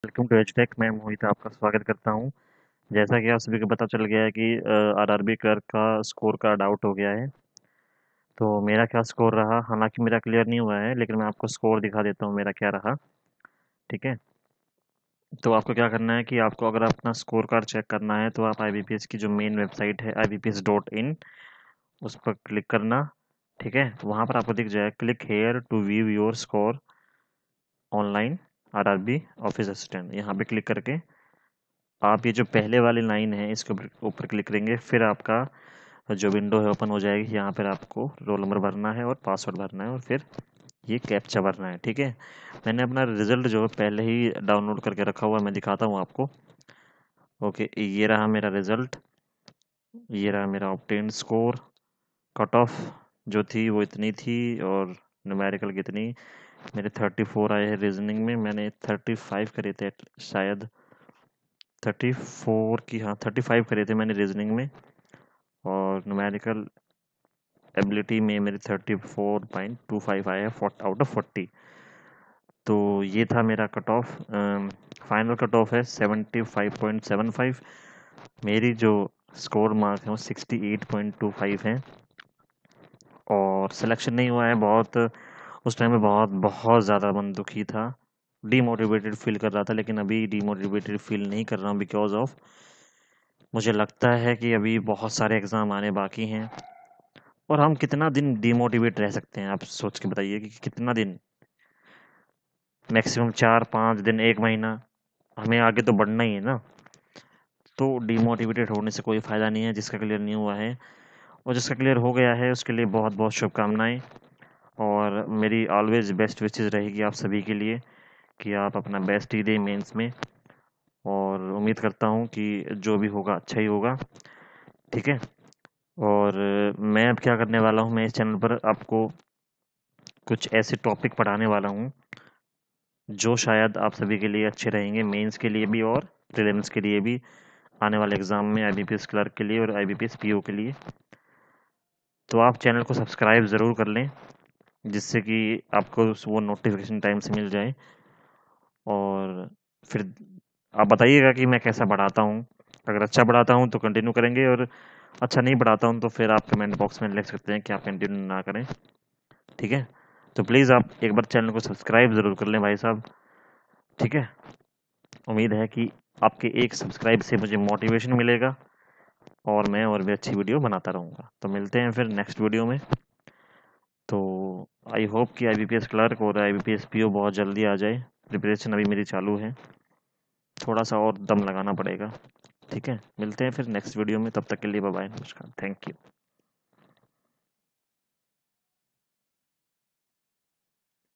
Welcome to एचटेक। मैं मोहित आपका स्वागत करता हूं। जैसा कि आप सभी को पता चल गया है कि आरआरबी क्लर्क का स्कोर कार्ड आउट हो गया है। तो मेरा क्या स्कोर रहा, हालांकि मेरा क्लियर नहीं हुआ है, लेकिन मैं आपको स्कोर दिखा देता हूं मेरा क्या रहा। ठीक है। तो आपको क्या करना है कि आपको अगर अपना स्कोर कार्ड चेक करना है तो आप आईबीपीएस की जो मेन वेबसाइट है ibps.in, उस पर क्लिक करना। ठीक है, वहाँ पर आपको दिख जाए click here to view your score online RRB office assistant. यहाँ पे क्लिक करके आप ये जो पहले वाली लाइन है इसके ऊपर क्लिक करेंगे, फिर आपका जो विंडो है ओपन हो जाएगी। यहाँ पर आपको रोल नंबर भरना है और पासवर्ड भरना है और फिर ये कैप्चा भरना है। ठीक है, मैंने अपना रिजल्ट जो है पहले ही डाउनलोड करके रखा हुआ है, मैं दिखाता हूँ आपको। ओके, ये रहा मेरा रिजल्ट, ये रहा मेरा ऑब्टेन स्कोर। कट ऑफ जो थी वो इतनी थी और न्यूमेरिकल कितनी, मेरे 34 आए हैं। रीजनिंग में मैंने 35 करे थे शायद, 34 की, हाँ 35 करे थे मैंने रीजनिंग में। और न्यूमेरिकल एबिलिटी में मेरे 34.25 आया है आउट ऑफ 40। तो ये था मेरा cut off. Final cut off है 75.75। मेरी जो स्कोर मार्क है वो 68.25 है। और सिलेक्शन नहीं हुआ है, बहुत उस टाइम में बहुत बहुत ज़्यादा मन दुखी था, डीमोटिवेटेड फील कर रहा था। लेकिन अभी डीमोटिवेटेड फील नहीं कर रहा हूँ, बिकॉज ऑफ मुझे लगता है कि अभी बहुत सारे एग्ज़ाम आने बाकी हैं। और हम कितना दिन डीमोटिवेट रह सकते हैं, आप सोच के बताइए कि कितना दिन, मैक्सिमम 4-5 दिन, 1 महीना, हमें आगे तो बढ़ना ही है ना। तो डीमोटिवेटेड होने से कोई फ़ायदा नहीं है जिसका क्लियर नहीं हुआ है। और जिसका क्लियर हो गया है उसके लिए बहुत बहुत शुभकामनाएं। और मेरी ऑलवेज बेस्ट विशेज़ रहेगी आप सभी के लिए कि आप अपना बेस्ट ही दें मेंस में। और उम्मीद करता हूँ कि जो भी होगा अच्छा ही होगा। ठीक है। और मैं अब क्या करने वाला हूँ, मैं इस चैनल पर आपको कुछ ऐसे टॉपिक पढ़ाने वाला हूँ जो शायद आप सभी के लिए अच्छे रहेंगे, मेंस के लिए भी और प्रीलिम्स के लिए भी, आने वाले एग्ज़ाम में आईबीपीएस क्लर्क के लिए और आईबीपीएस पीओ के लिए। तो आप चैनल को सब्सक्राइब ज़रूर कर लें, जिससे कि आपको वो नोटिफिकेशन टाइम से मिल जाए। और फिर आप बताइएगा कि मैं कैसा बढ़ाता हूँ। अगर अच्छा बढ़ाता हूँ तो कंटिन्यू करेंगे, और अच्छा नहीं बढ़ाता हूँ तो फिर आप कमेंट बॉक्स में लिख सकते हैं कि आप कंटिन्यू ना करें। ठीक है। तो प्लीज़ आप एक बार चैनल को सब्सक्राइब ज़रूर कर लें भाई साहब। ठीक है। उम्मीद है कि आपके एक सब्सक्राइब से मुझे मोटिवेशन मिलेगा और मैं और भी अच्छी वीडियो बनाता रहूँगा। तो मिलते हैं फिर नेक्स्ट वीडियो में। तो आई होप कि आईबीपीएस क्लर्क और आईबीपीएस पीओ बहुत जल्दी आ जाए। प्रिपरेशन अभी मेरी चालू है, थोड़ा सा और दम लगाना पड़ेगा। ठीक है, मिलते हैं फिर नेक्स्ट वीडियो में, तब तक के लिए बाय बाय, नमस्कार, थैंक यू।